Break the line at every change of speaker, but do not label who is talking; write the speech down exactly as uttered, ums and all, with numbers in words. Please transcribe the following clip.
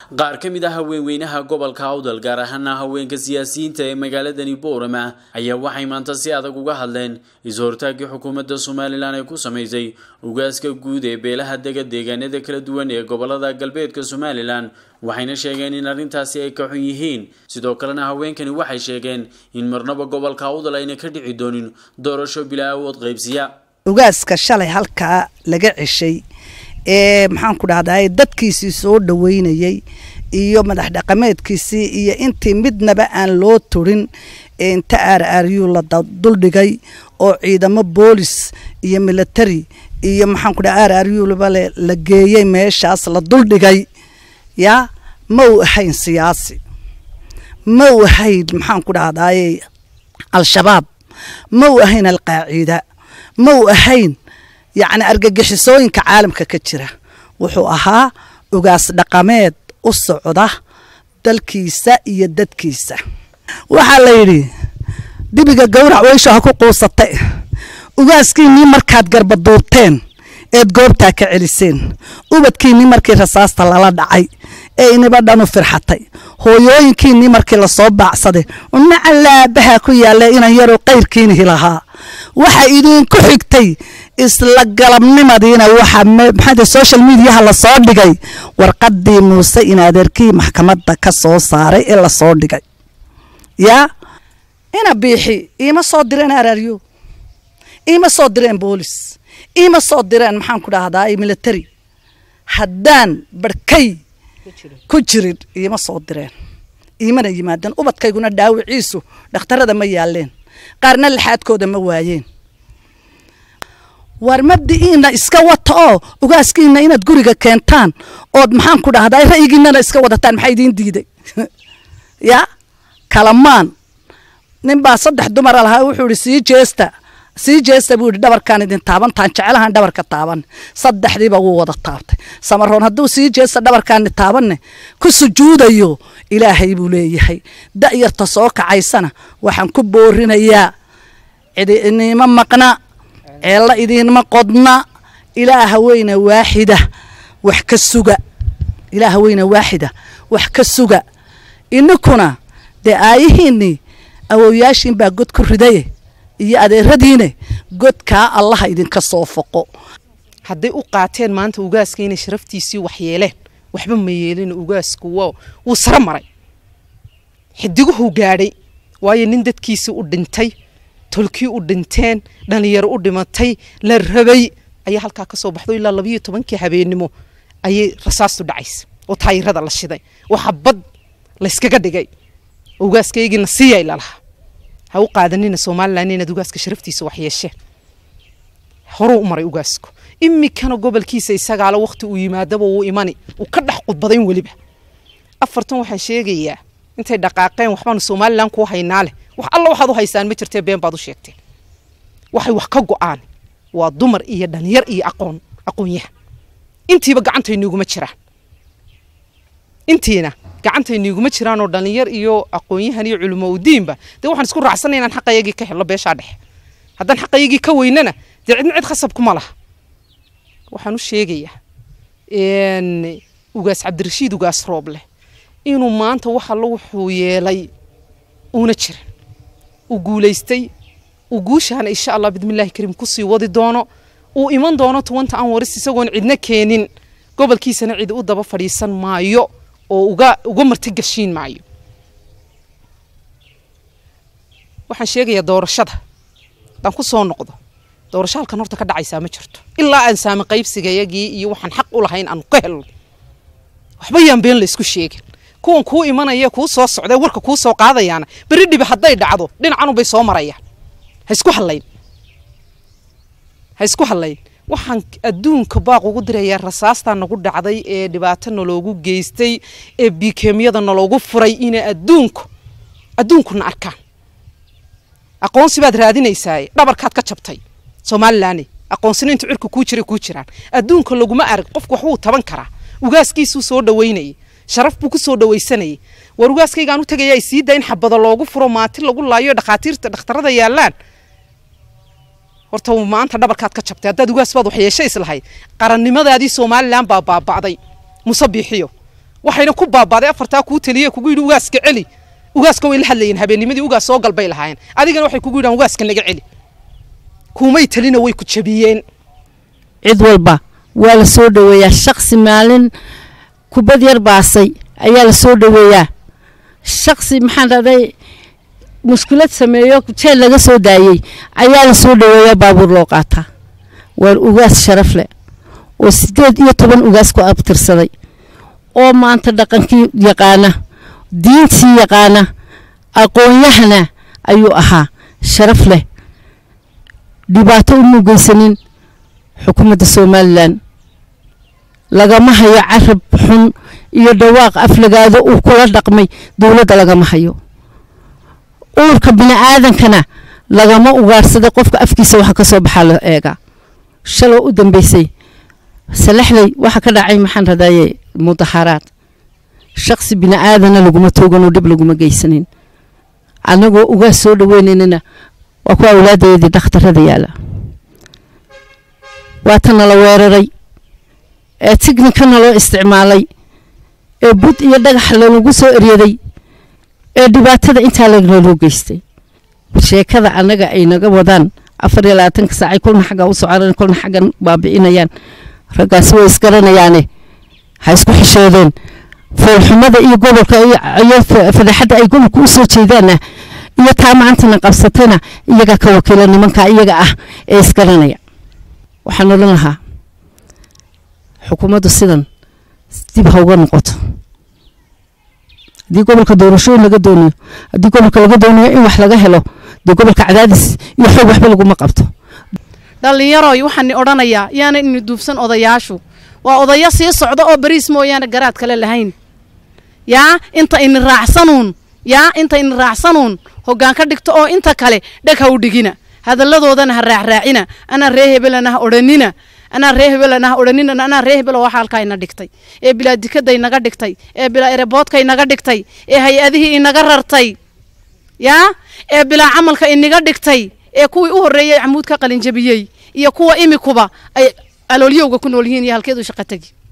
qaar ka mid ah haweenweynaha gobolka Awdal gaar ahaan haweenka siyaasiyiinta ee magaaladani Boorama ayaa waxay maanta si adag uga hadleen is-hortaagii xukuumadda Soomaaliland ay ku sameysay ugaaska guud ee beelaha deegaanada kala duwan ee gobolada galbeedka Soomaaliland waxayna sheegeen in arrintaasi ay ka xun yihiin sidoo kalena haweenkani waxay sheegeen in marnaba gobolka Awdal ayna ka dhici doonin doorasho bilaa awood qaybsiya
ugaaska shalay halka laga cishay ee maxaan ku dhahday dadkiisii soo dhaweynayay iyo madax dhaqameedkiisii iyo intii midnaba aan loo turin inta aar-aaryu la duldhigay oo ciidamo boolis iyo military iyo maxaan ku dhahay aar-aaryu la geeyay meeshaas la duldhigay ya ma uu ahayn siyaasi ma uu ahayn maxaan ku dhahday al-shabaab ma uu ahayn al-qaacida ma uu ahayn يعني argagixisooyinka caalamka ka jira wuxuu ahaa ugaas dhaqameed u socda dalkiisa iyo dadkiisa waxa la yiri dibiga gowrac weysho ha ku quusatay ugaaskiinii markaad garbaduurteen eed goobta ka celiseen ubadkiinii markii rasaasta lala dhacay ee inaba dhanu firxatay hooyooyinkiinii markii la soo baacsaday una alaabaha ku yaala inaan yaro qeyrkiin hilaha waxa idin ku xigtay isla galabnimadiina waxa maxay social media la soo dhigay warqadii Muuse in adeerkii maxkamadda ka soo saaray ee la soo dhigay ya ina biixi ima soo direen aararyo ima soo direen boolis ima soo direen maxaan ku dhahdaa military haddaan barkay ku jirin ima soo direen imana yimaadan ubadkayguna dhaawiciisu dhakhtarada ma yaaleen qaarna lixaadkooda ma waayeen war mabdiina iska wata oo ugaaskiina inaad guriga keentaan oo maxaan ku dhahdaa ra'yigiina iska wadataan maxay idin diiday ya kalamaan ninba saddex dumar lahaa wuxuu iri sii jeesta sii jeesta buu dhabarkan idin taaban taan jecelahan dhabarka taaban saddexdiiba uu wada taabtay samaroon haduu sii jeesta dhabarkan taaban ku sujuudayo ilaahay buu leeyahay da'yarta soo kacaysana waxaan ku boorinayaa cidina maqna eela idinma qodna ilaaha weyna waahida wax ka suga ilaaha weyna waahida wax ka suga inakuna de aayihiini awooyaashin baa god ku riday iyo adeeradiina godka Allah idinka soo foqo
haday u qaateen maanta ugaaskiina sharaftiisii wax yeeleen waxba ma yeelin ugaasku waa uu sara maray xidiguhu gaadhay waayo nin dadkiisa u dhintay tolkii u dhinteen dhalinyaro u dhimatay la rabay ayaa halka ka soo baxdo ilaa laba iyo toban-kii habeenimo ayay rasaastu dhacaysay oo taayirada la shiday waxa bad la iskaga dhigay ugaaskaygiina siiyay laalaha ha u qaadanina Soomaaliland inaad ugaaska sharaftiisa wax yeesheen hore u maray ugaasku imikana gobolkiisa isaga la waqti uu yimaadaba uu imani uu ka dhax qudbaday waliba afartan waxaan sheegayaa intay dhaqaaqeen waxbaan Soomaaliland ku haynaale wax alla waxaad u haysaan ma jirtay been baad u sheegtay waxay wax ka go'aan waa dumar iyo dhalinyar iyo aqoon aqoonyaha intiiba gacantayniigu ma jiraan intiina gacantayniigu ma jiraan oo dhalinyar iyo aqoonyahan iyo culimo u diinba de waxaan isku raacsanaynaa inaan xaqayagii ka helo beesha dhex haddaan xaqayagii ka weynana de cidna cid khasab kuma laha waxaan u sheegayaa in ugaas Cabdirashiid ugaas Rooble inuu maanta waxa la wuxuu yeelay una jirin u guuleystay u guushaan insha Allah bidmillaahi kariim ku sii wadi doono uu iman doono tobanka aan waris isagoon cidna keenin gobolkiisana cid u daba fadhiisan maayo oo uga uga marti gashiin maayo waxaan sheegayaa doorashada dan ku soo noqdo doorasho halkan horta ka dhacaysa ma jirto ilaa aan saami qaybsigayagii iyo waxaan xaq u lahayn aan ka helo waxba yaan been la isku sheegin kuwan ku imanaya ku soo socday warka ku soo qaadayana bari dhib haday dhacdo dhinacan bay soo marayaan ha isku halayn ha isku halayn waxaan adduunka baaq ugu dirayaa rasaasta nagu dhacday ee dhibaato nologu geystay ee bikemiyada nologu furay in adduunku adduunkuna arkaan aqoonsi baad raadinaysaa dhabarkaad ka jabtay Soomaaliland aqoonsinaynta cirku ku jiray ku jiraan adduunka laguma arag qofku wax uu taban kara ugaaskiisu soo dhaweynay sharaf buu ku soo dhaweysanay war ugaaskaygaan u tagay ay sii dayn xabada loogu furo maati lagu laayo dhaqaatiirta dhakhtarada yaalaan horta maanta dhabarkaad ka jabtay dad ugaas baad wax yeeshay islahay qarannimadaadii Soomaaliland baa baabacday musabixiyo waxayna ku baabaaday afartaa kuu taliye kugu yidhi ugaaska celi ugaaska way la hadlayeen habeennimadii ugaas soo galbay lahaayeen adigana waxay kugu yidhaan ugaaska naga celi kuumay talina way ku jabiyeen
cid walba waa la soo dhaweeyaa shakhsi maalin kubad yar baasay ayaa la soo dhaweeyaa shakhsi maxaan raday mushkilad sameeyo jeel laga soo daayay ayaa la soo dhaweeyaa baabuur loo qaataa waa ugaas sharaf leh oo sideed iyo toban ugaas ku abtirsaday oo maanta dhaqankii yaqaana diintii yaqaana aqoon-yahana ayuu ahaa sharaf leh dhibaato u mugaysanin xukuumadda Somaliland lagama hayo carab xun iyo dhawaaq aflagaado uu kula dhaqmay dawladda lagama hayo uurka bini'aadankana lagama ugaarsada qofka afkiisa waxa ka soo baxaa la eega shalo u dambeysay salaxlay waxa ka dhacay maxaan radaaye mudaharaad shakhsi bini'aadana laguma toogano dib laguma geysanin anagoo uga soo dhaweynayna waa ku awlaadeedii dhakhtarada yaala waa tan la weeraray ee tignikana loo isticmaalay ee bud iyo dhagax lagu soo eriyaday ee dhibaatada inta laga loo geystay sheekada anaga ay naga wadaan afar iyo labaatan saac kulna xaga u socoran kulna xagan baabiinayaan ragaas way isgaranayaane ha isku xishoodeen foolxumada iyo gobolka iyo fadaxada ay gobolka u soo jeedaan iyo taamaantana qabsatana iyaga ka wakiilan nimanka iyaga ah ee isgaranaya waxaan oran lahaa xukuumaddu sidan dib ha uga noqoto dii gobolka doorashooyin laga doonayo dii gobolka laga doonayo in wax laga helo dii gobolka cadaadis iyo xoog waxba lagu ma qabto
dhalinyaro waxaan oranayaa yaana in duufsan odayaashu waa odaya sii socdo oo bariis mooyaan garaad kale lahayn yaa inta in raacsanuun yaa inta in raacsanuun hoggaan ka dhigto oo inta kale dhag ha u dhigina hadalladoodana ha raacraacina ana reehebelana ha oranina ana reehebelana ha oranina ana reehebel waxa halka ina dhigtay ee bilaa dikada inaga dhigtay ee bilaa ereboodka inaga dhigtay ee hay'adihii inaga rartay yaa ee bilaa amalka inaga dhigtay ee kuwii u horeeyay amuud ka qalin jabiyay iyo kuwa imikuba ay alooliyowga ku nool yihiin iyo halkeedu shaqo tagi